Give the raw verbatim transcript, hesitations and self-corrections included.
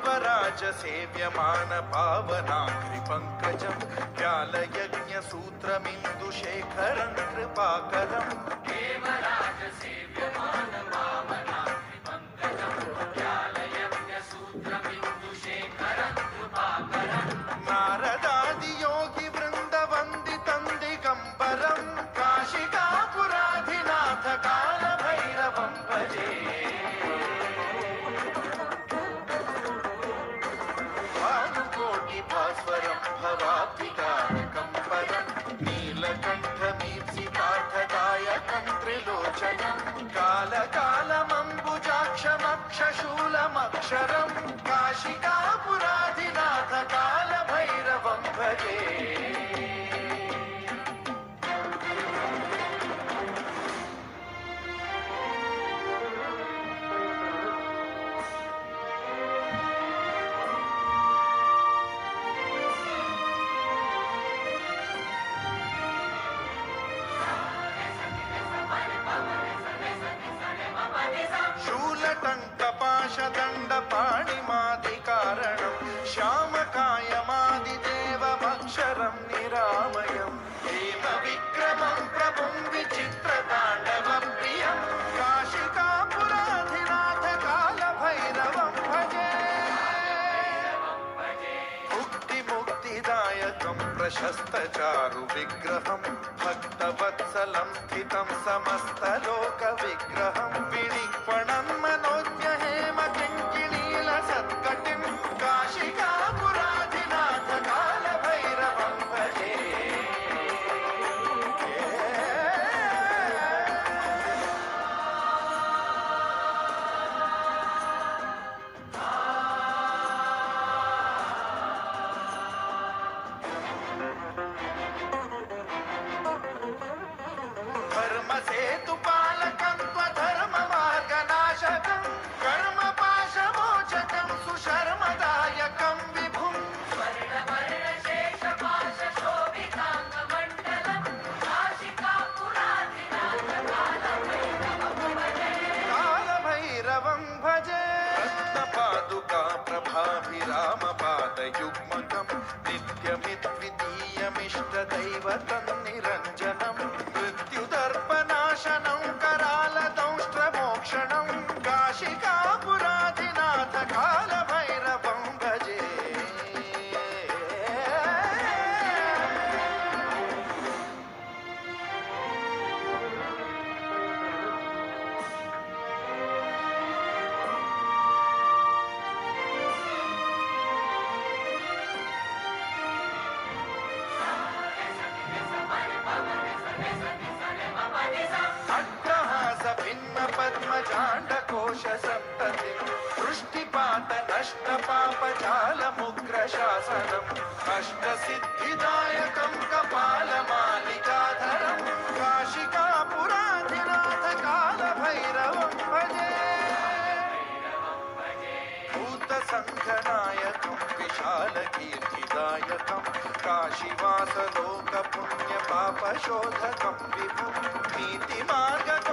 देवराज सेव्यमान पावनाग्रि पंकजं व्यालयज्ञ सूत्रमिन्दुशेखरं कृपाकरं देवराज सेव्यमान पावनाग्रि पंकजं व्यालयज्ञ सूत्रमिन्दुशेखरं कृपाकरं नारदादि योगी वृंद वंदितं दिगंबरं काशिकापुराधिनाथ काल भैरवं भजे भास्वरं भवाब्धिकारकं परं नीलकण्ठमीप्सितार्थदायकं त्रिलोचनं कालकालमम्बुजाक्षमक्षशूलमक्षरं काशिकापुराधिनाथ कालभैरवं भजे शूलटङ्कपाशदण्डपाणिमादिकारणं श्यामकायमादिदेवमक्षरं निरामयं हेमविक्रमं प्रभुं विचित्रताण्डवप्रियं काशिकापुराधिनाथ कालभैरवं भजे मुक्तिमुक्तिदायकं प्रशस्तचारुविग्रहं भक्तवत्सलं स्थितं समस्तलोकविग्रहं विनिक्वणं मनोज्ञ हेमकिङ्किणीलसत्कटिं काशिकापुराधिनाथ कालभैरवं भजे धर्मसेतुपालकं त्वधर्ममार्गनाशकं कर्मपाशमोचकं सुशर्मदायकं विभुं स्वर्णवर्णशेषपाशशोभिताङ्गमण्डलं काशिकापुराधिनाथ कालभैरवं भजे रत्नपादुका प्रभाभिरामपादयुग्मकं नित्यमिद्वितीयमिष्टदैवतं निरञ्जनं मृत्युदर्पनाशनं करालदंष्ट्रमोक्षणं काशिकापुराधिनाथ कालभैरवं भजे पद्मजाण्डकोशसन्ततिं वृष्टिपातनष्टपापजालमुग्रशासनम् अष्टसिद्धिदायकं कपालमालिकाधरं काशिकापुराधिनाथ कालभैरवं भजे भूतसङ्घनायकं विशालकीर्तिदायकं काशीवासलोकपुण्यपापशोधकं विभुं नीतिमार्गकं